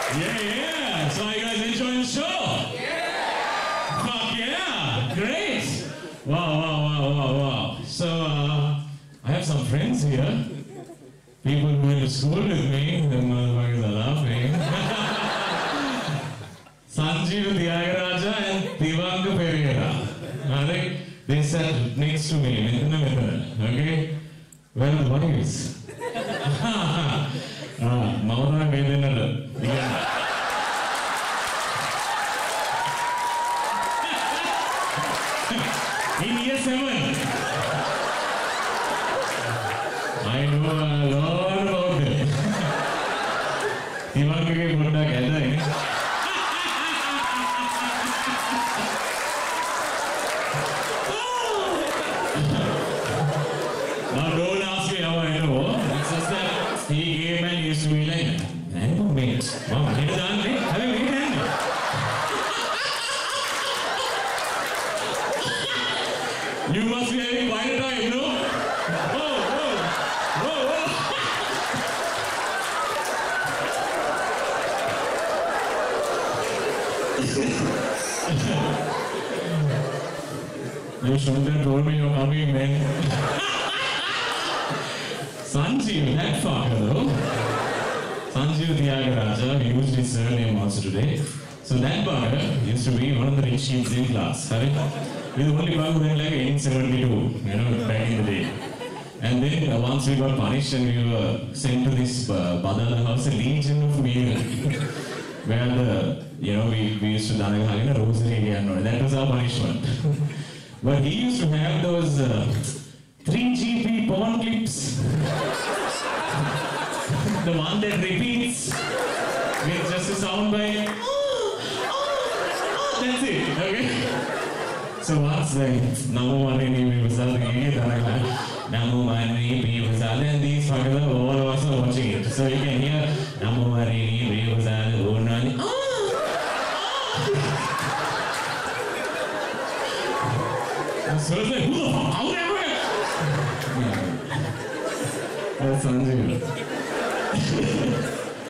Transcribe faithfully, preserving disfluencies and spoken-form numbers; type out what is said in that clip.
Yeah, yeah. So are you guys enjoying the show? Yeah. Fuck yeah. Great. Wow, wow, wow, wow, wow. So uh, I have some friends here. People who went to school with me. The motherfuckers are laughing. Sanjeev Tyagaraja and Divanga Pereira. I think they sat next to me in the middle. Okay? Where are the wives? Ah, Maura Vedinada. In year seven, I know a lot about it. Divanga ke bunda kehta hai. Now don't ask me how I know. It's just that he came and used to be like, I don't mean it. Wow, he done it. Have you been done it? You must be having quite a time, no? Whoa, whoa, whoa, whoa. You shouldn't have told me you're coming, man. Sanjeev, that fucker though. Sanjeev Tyagaraja, we used his surname also today. So that bugger used to be one of the rich kids in class. Right? We were the only bugger who went like eighteen seventy-two, you know, back in the day. And then uh, once we got punished and we were sent to this uh, Badala house, a legion of meal, where the, you know, we, we used to dance in a rosary and all. That was our punishment. But he used to have those uh, three G P porn clips. The one that repeats with just a sound bite. Oh, oh, oh, that's it, okay? So once the number one in the Vasal, number one in the Vasal, and these fuckers are all of us are watching it. So you can hear number one in the Vasal, oh, oh. So it's like, who the fuck? How the fuck? That's Sanjeev.